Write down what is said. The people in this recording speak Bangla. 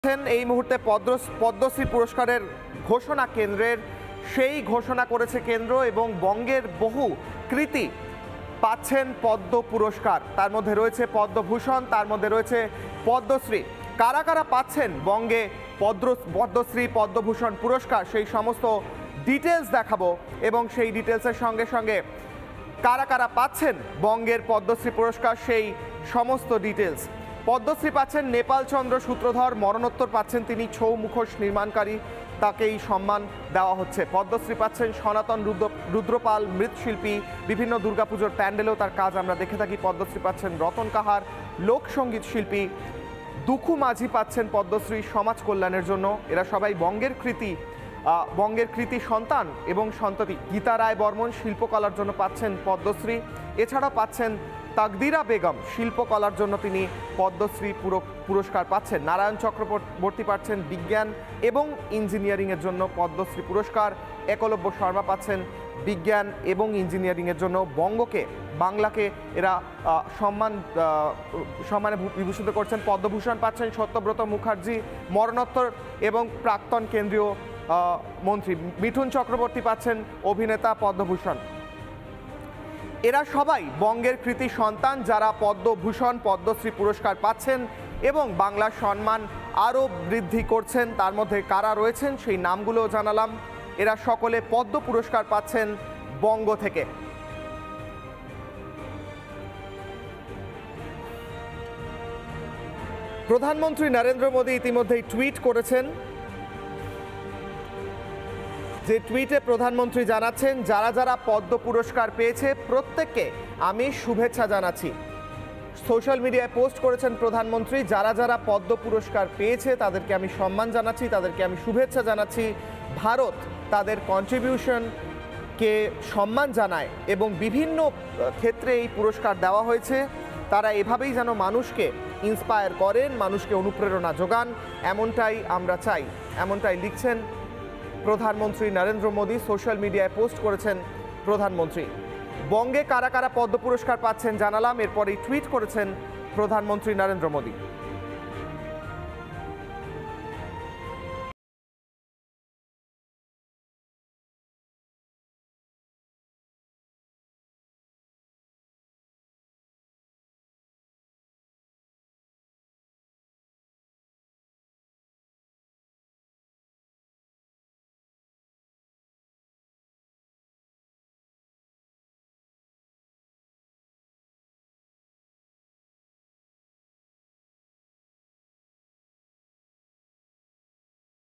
এই মুহূর্তে পদ্মশ্রী পুরস্কারের ঘোষণা কেন্দ্রের সেই ঘোষণা করেছে কেন্দ্র এবং বঙ্গের বহু কৃতী পাচ্ছেন পদ্ম পুরস্কার। তার মধ্যে রয়েছে পদ্মভূষণ, তার মধ্যে রয়েছে পদ্মশ্রী। কারা কারা পাচ্ছেন বঙ্গে পদ্মশ্রী পদ্মভূষণ পুরস্কার সেই সমস্ত ডিটেলস দেখাবো এবং সেই ডিটেলসের সঙ্গে সঙ্গে কারা কারা পাচ্ছেন বঙ্গের পদ্মশ্রী পুরস্কার সেই সমস্ত ডিটেলস। পদ্মশ্রী পাচ্ছেন নেপাল চন্দ্র সূত্রধর, মরণোত্তর পাচ্ছেন তিনি ছৌ মুখোশ নির্মাণকারী, তাকে এই সম্মান দেওয়া হচ্ছে। পদ্মশ্রী পাচ্ছেন সনাতন রুদ্রপাল, মৃৎশিল্পী, বিভিন্ন দুর্গাপুজোর প্যান্ডেলেও তার কাজ আমরা দেখে থাকি। পদ্মশ্রী পাচ্ছেন রতন কাহার, লোকসঙ্গীত শিল্পী। দুখু মাঝি পাচ্ছেন পদ্মশ্রী সমাজ কল্যাণের জন্য। এরা সবাই বঙ্গের কৃতি সন্তান এবং সন্ততি। গীতা রায় বর্মন শিল্পকলার জন্য পাচ্ছেন পদ্মশ্রী। এছাড়াও পাচ্ছেন তাকদিরা বেগম, শিল্পকলার জন্য তিনি পদ্মশ্রী পুরস্কার পাচ্ছেন। নারায়ণ চক্রবর্তী পাচ্ছেন বিজ্ঞান এবং ইঞ্জিনিয়ারিংয়ের জন্য পদ্মশ্রী পুরস্কার। একলব্য শর্মা পাচ্ছেন বিজ্ঞান এবং ইঞ্জিনিয়ারিংয়ের জন্য। বাংলাকে এরা সম্মানে বিভূষিত করছেন। পদ্মভূষণ পাচ্ছেন সত্যব্রত মুখার্জি, মরণোত্তর এবং প্রাক্তন কেন্দ্রীয় মন্ত্রী। মিঠুন চক্রবর্তী পাচ্ছেন অভিনেতা পদ্মভূষণ। এরা সবাই বঙ্গের কৃতি সন্তান যারা পদ্মভূষণ পদ্মশ্রী পুরস্কার পাচ্ছেন এবং বাংলার সম্মান আরও বৃদ্ধি করছেন। তার মধ্যে কারা রয়েছেন সেই নামগুলো জানালাম। এরা সকলে পদ্ম পুরস্কার পাচ্ছেন বঙ্গ থেকে। প্রধানমন্ত্রী নরেন্দ্র মোদী ইতিমধ্যেই টুইট করেছেন, যে টুইটে প্রধানমন্ত্রী জানাচ্ছেন যারা যারা পদ্ম পুরস্কার পেয়েছে প্রত্যেককে আমি শুভেচ্ছা জানাচ্ছি। সোশ্যাল মিডিয়ায় পোস্ট করেছেন প্রধানমন্ত্রী, যারা যারা পদ্ম পুরস্কার পেয়েছে তাদেরকে আমি সম্মান জানাচ্ছি, তাদেরকে আমি শুভেচ্ছা জানাচ্ছি। ভারত তাদের কন্ট্রিবিউশনকে সম্মান জানায় এবং বিভিন্ন ক্ষেত্রে এই পুরস্কার দেওয়া হয়েছে। তারা এভাবেই যেন মানুষকে ইন্সপায়ার করেন, মানুষকে অনুপ্রেরণা যোগান, এমনটাই আমরা চাই। এমনটাই লিখছেন প্রধানমন্ত্রী নরেন্দ্র মোদী। সোশ্যাল মিডিয়ায় পোস্ট করেছেন প্রধানমন্ত্রী। বঙ্গে কারা কারা পদ্ম পুরস্কার পাচ্ছেন জানালাম, এরপরেই টুইট করেছেন প্রধানমন্ত্রী নরেন্দ্র মোদী।